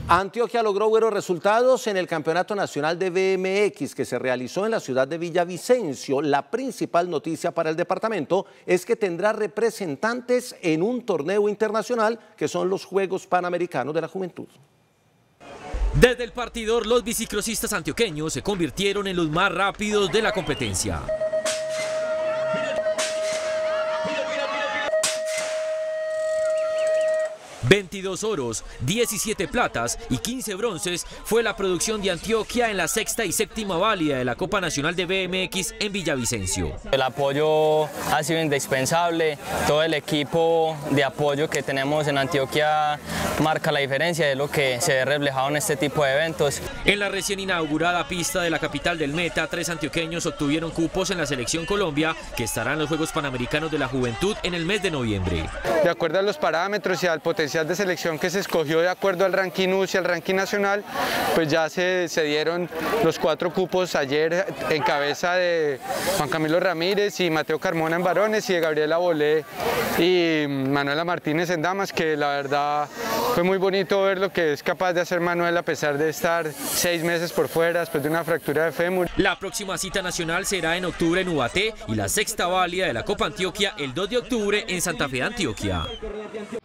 Antioquia logró buenos resultados en el Campeonato Nacional de BMX que se realizó en la ciudad de Villavicencio. La principal noticia para el departamento es que tendrá representantes en un torneo internacional que son los Juegos Panamericanos de la Juventud. Desde el partidor, los bicicrosistas antioqueños se convirtieron en los más rápidos de la competencia. 22 oros, 17 platas y 15 bronces fue la producción de Antioquia en la sexta y séptima válida de la Copa Nacional de BMX en Villavicencio. El apoyo ha sido indispensable, todo el equipo de apoyo que tenemos en Antioquia marca la diferencia de lo que se ve reflejado en este tipo de eventos. En la recién inaugurada pista de la capital del Meta, 3 antioqueños obtuvieron cupos en la Selección Colombia, que estará en los Juegos Panamericanos de la Juventud en el mes de noviembre. De acuerdo a los parámetros y al potencial de selección que se escogió de acuerdo al ranking UCI y al ranking nacional, pues ya se dieron los 4 cupos ayer en cabeza de Juan Camilo Ramírez y Mateo Carmona en varones y de Gabriela Bolé y Manuela Martínez en damas, que la verdad fue muy bonito ver lo que es capaz de hacer Manuela a pesar de estar 6 meses por fuera después de una fractura de fémur. La próxima cita nacional será en octubre en Ubaté y la sexta válida de la Copa Antioquia el 2 de octubre en Santa Fe, Antioquia.